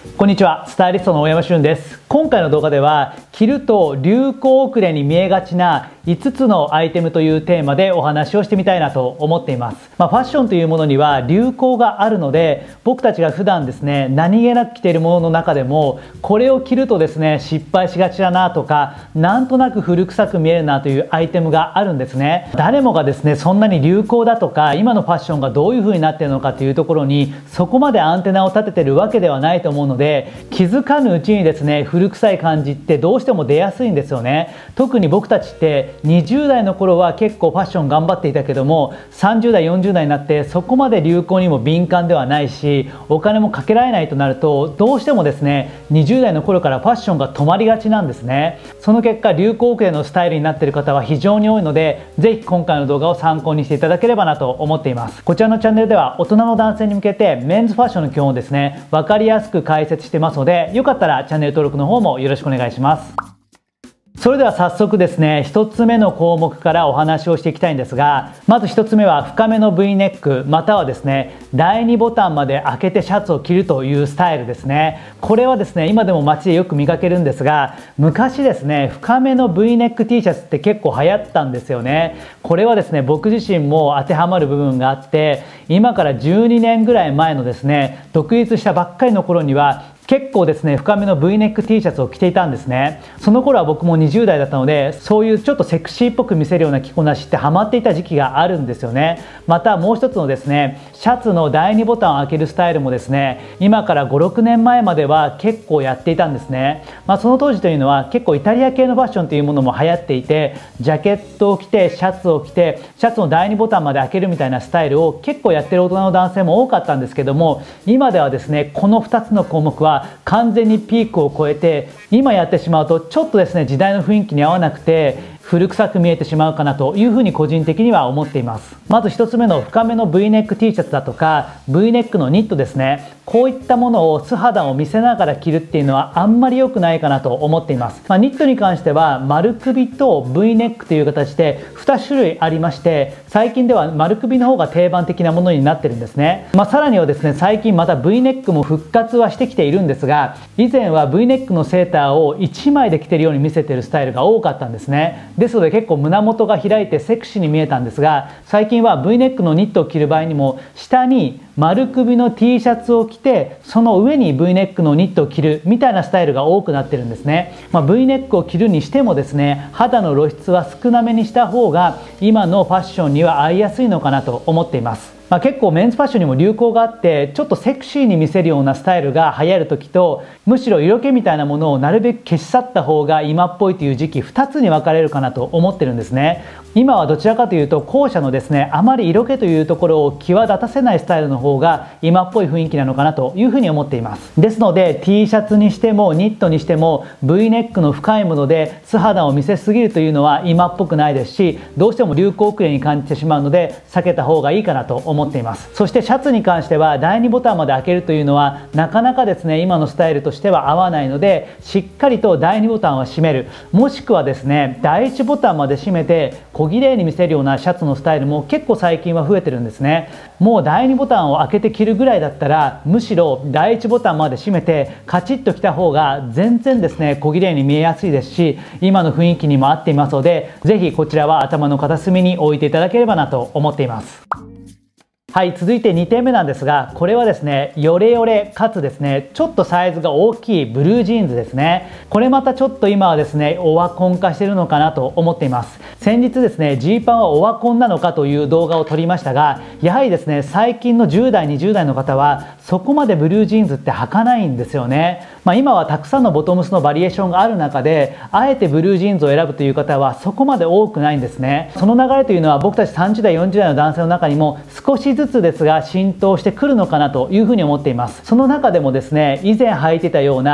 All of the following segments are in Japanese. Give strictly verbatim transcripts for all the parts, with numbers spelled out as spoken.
こんにちは、スタイリストの大山俊です。今回の動画では着ると流行遅れに見えがちないつつのアイテムというテーマでお話をしてみたいなと思っています。まあ、ファッションというものには流行があるので、僕たちが普段ですね何気なく着ているものの中でもこれを着るとですね失敗しがちだなとか、なんとなく古臭く見えるなというアイテムがあるんですね。誰もがですねそんなに流行だとか今のファッションがどういう風になっているのかというところにそこまでアンテナを立ててるわけではないと思うので、気づかぬうちにですね古臭い感じってどうしても出やすいんですよね。特に僕たちってにじゅう代の頃は結構ファッション頑張っていたけども、さんじゅう代よんじゅう代になってそこまで流行にも敏感ではないし、お金もかけられないとなるとどうしてもですねにじゅう代の頃からファッションが止まりがちなんですね。その結果流行遅れのスタイルになっている方は非常に多いので、ぜひ今回の動画を参考にしていただければなと思っています。こちらのチャンネルでは大人の男性に向けてメンズファッションの基本をですね分かりやすく解説してますので、よかったらチャンネル登録の方もよろしくお願いします。それでは早速ですねひとつめの項目からお話をしていきたいんですが、まずひとつめは深めの V ネックまたはですねだいにボタンまで開けてシャツを着るというスタイルですね。これはですね今でも街でよく見かけるんですが、昔ですね深めの V ネック T シャツって結構流行ったんですよね。これはですね僕自身も当てはまる部分があって、今からじゅうにねんぐらい前のですね独立したばっかりの頃には結構ですね深めの V ネック T シャツを着ていたんですね。その頃は僕もにじゅう代だったので、そういうちょっとセクシーっぽく見せるような着こなしってハマっていた時期があるんですよね。またもう一つのですねシャツのだいにボタンを開けるスタイルもですね今からごろくねんまえまでは結構やっていたんですね。まあ、その当時というのは結構イタリア系のファッションというものも流行っていて、ジャケットを着てシャツを着てシャツのだいにボタンまで開けるみたいなスタイルを結構やってる大人の男性も多かったんですけども、今ではですねこのふたつの項目は完全にピークを超えて、今やってしまうとちょっとですね時代の雰囲気に合わなくて古臭く見えてしまうかなというふうに個人的には思っています。まずひとつめの深めの V ネック T シャツだとか V ネックのニットですね、こういったものを素肌を見せながら着るっていうのはあんまり良くないかなと思っています。まあ、ニットに関しては丸首と V ネックという形でに種類ありまして、最近では丸首の方が定番的なものになってるんですね。まあ、さらにはですね最近また V ネックも復活はしてきているんですが、以前は V ネックのセーターをいちまいで着てるように見せてるスタイルが多かったんですね。ですので結構胸元が開いてセクシーに見えたんですが、最近は V ネックのニットを着る場合にも下に丸首の T シャツを着てその上に V ネックのニットを着るみたいなスタイルが多くなってるんですね。まあ、V ネックを着るにしてもですね肌の露出は少なめにした方が今のファッションには合いやすいのかなと思っています。まあ、結構メンズファッションにも流行があって、ちょっとセクシーに見せるようなスタイルが流行る時と、むしろ色気みたいなものをなるべく消し去った方が今っぽいという時期ふたつに分かれるかなと思ってるんですね。今はどちらかというと後者のですねあまり色気というところを際立たせないスタイルの方が今っぽい雰囲気なのかなというふうに思っています。ですので T シャツにしてもニットにしても V ネックの深いもので素肌を見せすぎるというのは今っぽくないですし、どうしても流行遅れに感じてしまうので避けた方がいいかなと思っています。そしてシャツに関してはだいにボタンまで開けるというのはなかなかですね今のスタイルとしては合わないので、しっかりとだいにボタンは閉める、もしくはですねだいいちボタンまで閉めて小綺麗に見せるようなシャツのスタイルも結構最近は増えてるんですね。もうだいにボタンを開けて着るぐらいだったら、むしろだいいちボタンまで閉めてカチッと着た方が全然ですね小綺麗に見えやすいですし、今の雰囲気にも合っていますので、ぜひこちらは頭の片隅に置いていただければなと思っています。はい、続いてにてんめなんですが、これはですねヨレヨレかつですねちょっとサイズが大きいブルージーンズですね。これまたちょっと今はですねオワコン化しているのかなと思っています。先日ですねジーパンはオワコンなのかという動画を撮りましたが、やはりですね最近のじゅう代にじゅう代の方はそこまでブルージーンズって履かないんですよね。まあ、今はたくさんのボトムスのバリエーションがある中で、あえてブルージーンズを選ぶという方はそこまで多くないんですね。その流れというのは僕たちさんじゅう代よんじゅう代の男性の中にも少しずつですが浸透してくるのかなというふうに思っています。その中でもですね以前履いてたような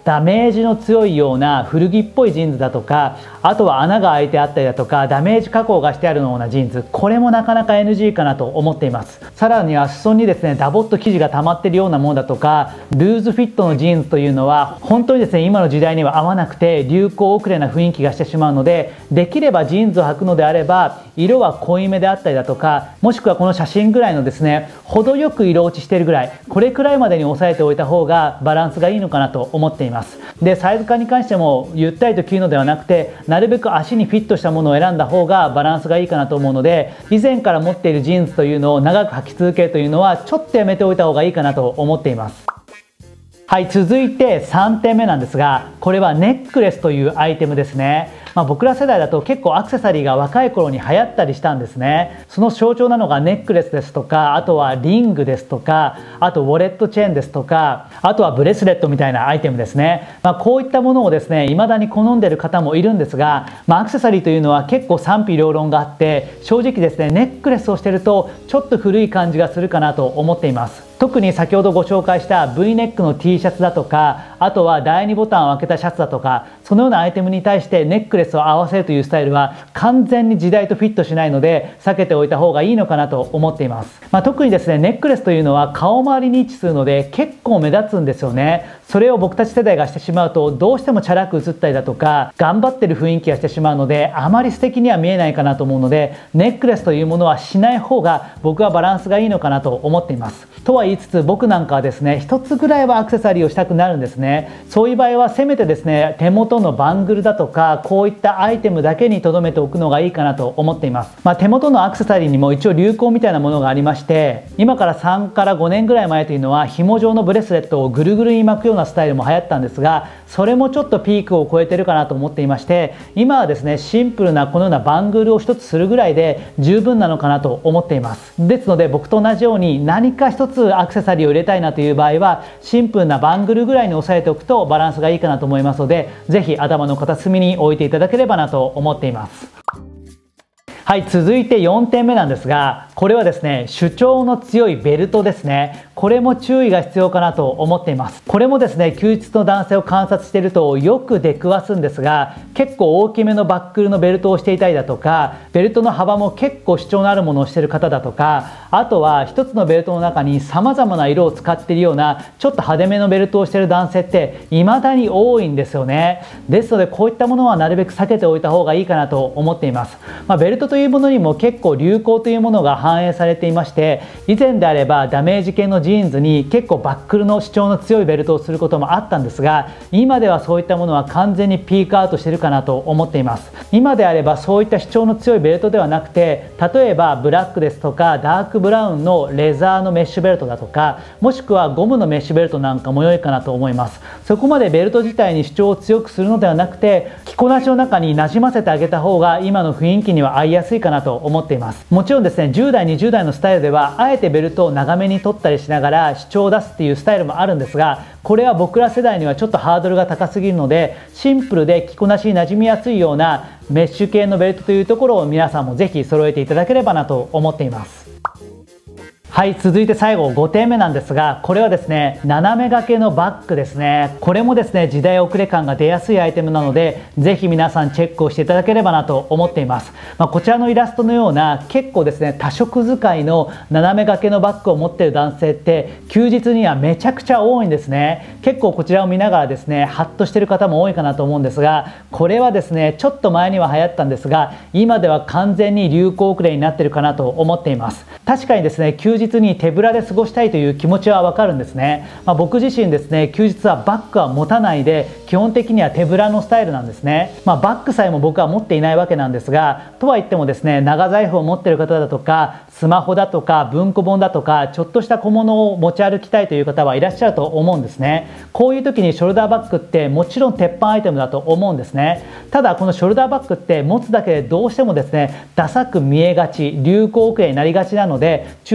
ダメージの強いような古着っぽいジーンズだとか、あとは穴が開いてあったりだとかダメージ加工がしてあるようなジーンズ、これもなかなか エヌジー かなと思っています。さらには裾にですねダボっと生地が溜まっているようなものだとか、ルーズフィットのジーンズというのは本当にですね今の時代には合わなくて流行遅れな雰囲気がしてしまうので、できればジーンズを履くのであれば色は濃いめであったりだとか、もしくはこの写真ぐらいのですね程よく色落ちしているぐらい、これくらいまでに抑えておいた方がバランスがいいのかなと思っています。でサイズ感に関してもゆったりと着るのではなくて、なるべく足にフィットしたものを選んだ方がバランスがいいかなと思うので、以前から持っているジーンズというのを長く履き続けるというのはちょっとやめておいた方がいいかなと思っています。はい、続いてさんてんめなんですが、これはネックレスというアイテムですね。まあ、僕ら世代だと結構アクセサリーが若い頃に流行ったりしたんですね。その象徴なのがネックレスですとか、あとはリングですとか、あとウォレットチェーンですとか、あとはブレスレットみたいなアイテムですね。まあ、こういったものをですね未だに好んでいる方もいるんですが、まあ、アクセサリーというのは結構賛否両論があって、正直ですねネックレスをしているとちょっと古い感じがするかなと思っています。特に先ほどご紹介した ブイ ネックの T シャツだとか、あとはだいにボタンを開けたシャツだとか、そのようなアイテムに対してネックレスを合わせるというスタイルは完全に時代とフィットしないので避けておいた方がいいのかなと思っています。まあ、特にですねネックレスというのは顔周りに位置するので結構目立つんですよね。それを僕たち世代がしてしまうとどうしてもチャラく映ったりだとか頑張ってる雰囲気がしてしまうので、あまり素敵には見えないかなと思うので、ネックレスというものはしない方が僕はバランスがいいのかなと思っています。とは言いつつ、僕なんかはですね一つぐらいはアクセサリーをしたくなるんですね。そういう場合はせめてですね手元のバングルだとかこういったアイテムだけに留めておくのがいいかなと思っています。まあ、手元のアクセサリーにも一応流行みたいなものがありまして、今からさんからごねんぐらい前というのは紐状のブレスレットをぐるぐるに巻くようなスタイルも流行ったんですが、それもちょっとピークを超えてるかなと思っていまして、今はですねシンプルなこのようなバングルを一つするぐらいで十分なのかなと思っています。ですので僕と同じように何か一つアクセサリーを入れたいなという場合はシンプルなバングルぐらいに押さえておくとバランスがいいかなと思いますので、是非頭の片隅に置いていただければなと思っています。はい、続いてよんてんめなんですが、これはですね主張の強いベルトですね。これも注意が必要かなと思っています。これもですね休日の男性を観察しているとよく出くわすんですが、結構大きめのバックルのベルトをしていたりだとか、ベルトの幅も結構主張のあるものをしている方だとか、あとは一つのベルトの中に様々な色を使っているようなちょっと派手めのベルトをしている男性って未だに多いんですよね。ですのでこういったものはなるべく避けておいた方がいいかなと思っています。まあ、ベルトというものにも結構流行というものが反映されていまして、以前であればダメージ系のジーンズに結構バックルの主張の強いベルトをすることもあったんですが、今ではそういったものは完全にピークアウトしているかなと思っています。今であればそういった主張の強いベルトではなくて、例えばブラックですとかダークブラウンのレザーのメッシュベルトだとか、もしくはゴムのメッシュベルトなんかも良いかなと思います。そこまでベルト自体に主張を強くするのではなくて、着こなしの中になじませてあげた方が今の雰囲気には合いやすいかなと思っています。もちろんですねじゅう代にじゅう代のスタイルではあえてベルトを長めに取ったりしながら主張を出すっていうスタイルもあるんですが、これは僕ら世代にはちょっとハードルが高すぎるので、シンプルで着こなしになじみやすいようなメッシュ系のベルトというところを皆さんもぜひ揃えていただければなと思っています。はい、続いて最後ごてんめなんですが、これはですね斜め掛けのバッグですね。これもですね時代遅れ感が出やすいアイテムなので、ぜひ皆さんチェックをしていただければなと思っています。まあ、こちらのイラストのような結構ですね多色使いの斜め掛けのバッグを持っている男性って休日にはめちゃくちゃ多いんですね。結構こちらを見ながらですねハッとしている方も多いかなと思うんですが、これはですねちょっと前には流行ったんですが、今では完全に流行遅れになっているかなと思っています。確かにですね休日に手ぶらで過ごしたいという気持ちはわかるんですね。まあ、僕自身ですね休日はバッグは持たないで基本的には手ぶらのスタイルなんですね。まあ、バッグさえも僕は持っていないわけなんですが、とは言ってもですね長財布を持っている方だとかスマホだとか文庫本だとかちょっとした小物を持ち歩きたいという方はいらっしゃると思うんですね。こういう時にショルダーバッグってもちろん鉄板アイテムだと思うんですね。ただこのショルダーバッグって持つだけでどうしてもですねダサく見えがち、流行遅れになりがちなので注意が必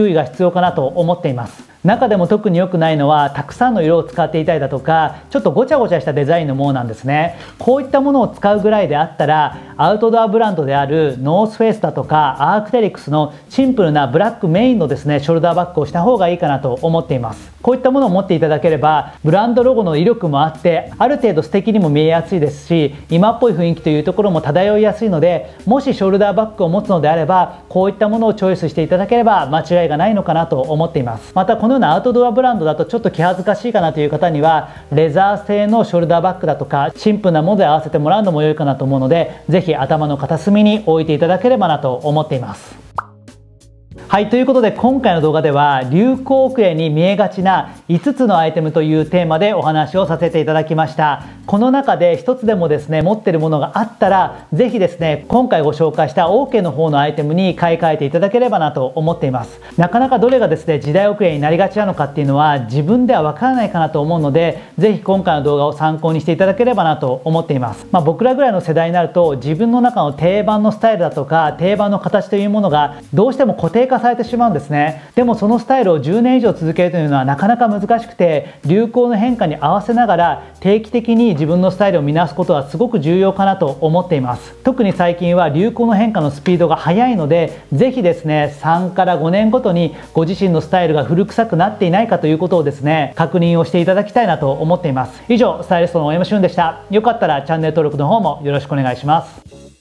必要かなと思っています。中でも特に良くないのはたくさんの色を使っていたりだとか、ちょっとごちゃごちゃしたデザインのものなんですね。こういったものを使うぐらいであったら、アウトドアブランドであるノースフェイスだとかアークテリクスのシンプルなブラックメインのですねショルダーバッグをした方がいいかなと思っています。こういったものを持っていただければブランドロゴの威力もあってある程度素敵にも見えやすいですし、今っぽい雰囲気というところも漂いやすいので、もしショルダーバッグを持つのであればこういったものをチョイスしていただければ間違いがないのかなと思っています。またこのようなアウトドアブランドだとちょっと気恥ずかしいかなという方にはレザー製のショルダーバッグだとかシンプルなもので合わせてもらうのも良いかなと思うので、ぜひ頭の片隅に置いていただければなと思っています。はい、ということで今回の動画では流行遅れに見えがちないつつのアイテムというテーマでお話をさせていただきました。この中で一つでもですね持ってるものがあったらぜひですね今回ご紹介した オーケー の方のアイテムに買い替えていただければなと思っています。なかなかどれがですね時代遅れになりがちなのかっていうのは自分ではわからないかなと思うので、ぜひ今回の動画を参考にしていただければなと思っています。まあ、僕らぐらいの世代になると自分の中の定番のスタイルだとか定番の形というものがどうしても固定化されてしまうんですね。でもそのスタイルをじゅうねん以上続けるというのはなかなか難しくて、流行の変化に合わせながら定期的に自分のスタイルを見直すことはすごく重要かなと思っています。特に最近は流行の変化のスピードが速いので、ぜひですねさんからごねんごとにご自身のスタイルが古臭くなっていないかということをですね確認をしていただきたいなと思っています。以上、スタイリストの大山俊でした。よかったらチャンネル登録の方もよろしくお願いします。